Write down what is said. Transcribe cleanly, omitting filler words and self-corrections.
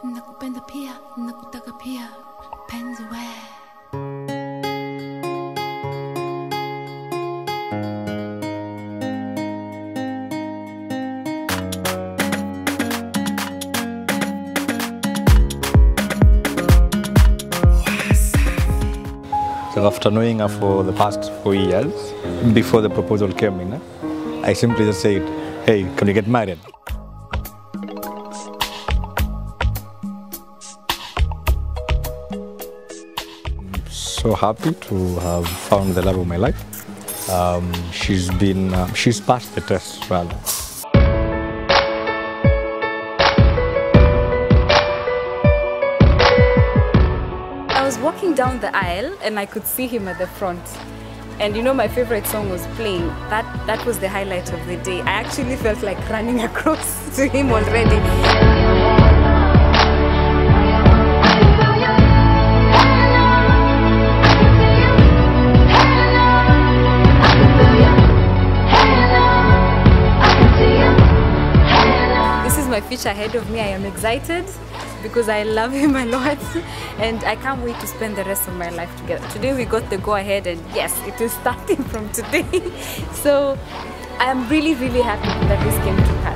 nakupenda pia, nakutaka pia, penzi we. So after knowing her for the past 4 years, before the proposal came in, I simply just said, hey, can we get married? I'm so happy to have found the love of my life. She's passed the test rather. I was walking down the aisle and I could see him at the front. And you know, my favorite song was playing. That was the highlight of the day. I actually felt like running across to him already. This is my future ahead of me. I am excited because I love him a lot and I can't wait to spend the rest of my life together. Today we got the go ahead and yes, it is starting from today. So I'm really happy that this came to pass.